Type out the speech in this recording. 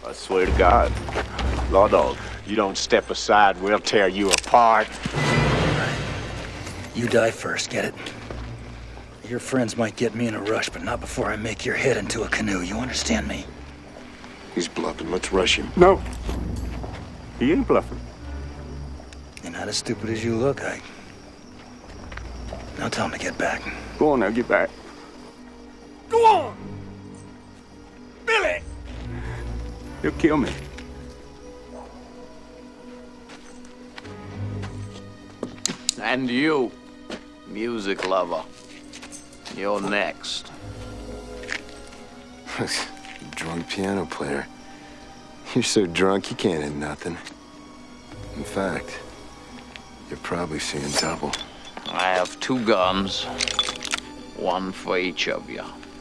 I swear to God. Law Dog, you don't step aside, we'll tear you apart. You die first, get it? Your friends might get me in a rush, but not before I make your head into a canoe. You understand me? He's bluffing. Let's rush him. No. He ain't bluffing. You're not as stupid as you look, Ike. Now tell him to get back. Go on now, get back. Go on! Billy! He'll kill me. And you, music lover, you're next. Drunk piano player. You're so drunk you can't hit nothing. In fact, you're probably seeing double. I have 2 guns, 1 for each of you.